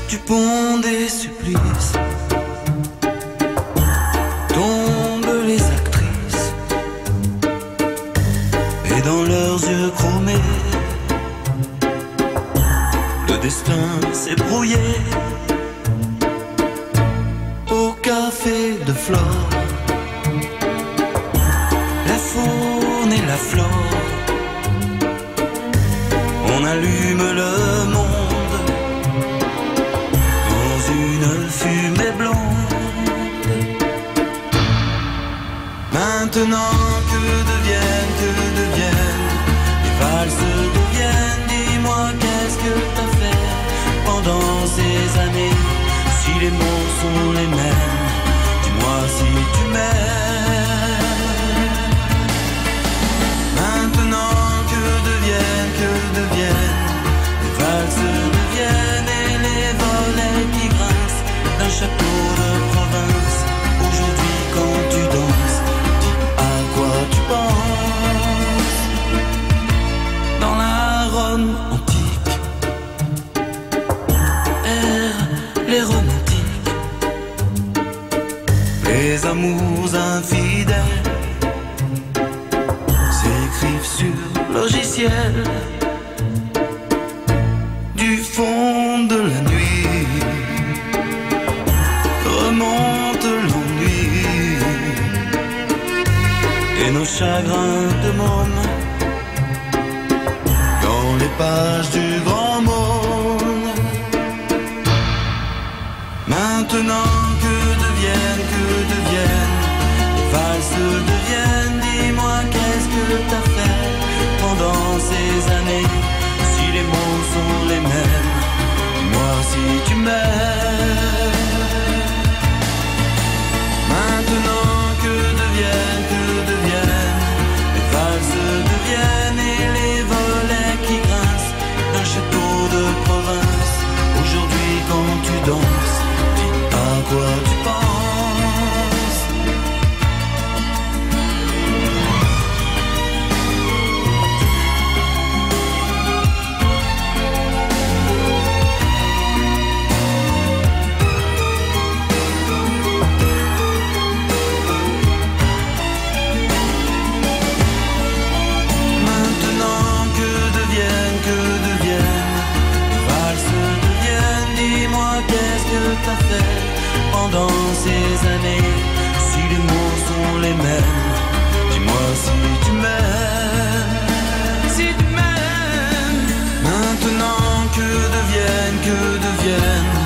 Du pont des supplices tombent les actrices, et dans leurs yeux chromés, le destin s'est brouillé. Au café de Flore, la faune et la flore, on allume le monde dans une fumée blonde. Maintenant que deviennent les valses deviennent. Dis-moi qu'est-ce que t'as fait pendant ces années? Si les mots sont les mêmes, dis-moi si tu m'aimes. Maintenant que deviennent les valses deviennent, et les volets qui grincent d'un château de province. Aujourd'hui quand tu danses, dis à quoi tu penses. Dans la Rome antique errent les romantiques, les amours infidèles s'écrivent sur logiciel. Du fond de la nuit remonte l'ennui, et nos chagrins de môme dans les pages du grand monde. Maintenant que deviennent les valses deviennent. Dis-moi qu'est-ce que t'as fait pendant ces années? Si les mots sont les mêmes, dis-moi si tu m'aimes. Maintenant que deviennent les valses deviennent, et les volets qui grincent d'un château de province. Aujourd'hui quand tu danses, dis à quoi tu penses. Maintenant que deviennent les valses deviennent. Dis-moi qu'est-ce que t'as fait pendant ces années? Si les mots sont les mêmes, dis-moi si tu m'aimes. Si tu m'aimes. Maintenant que deviennent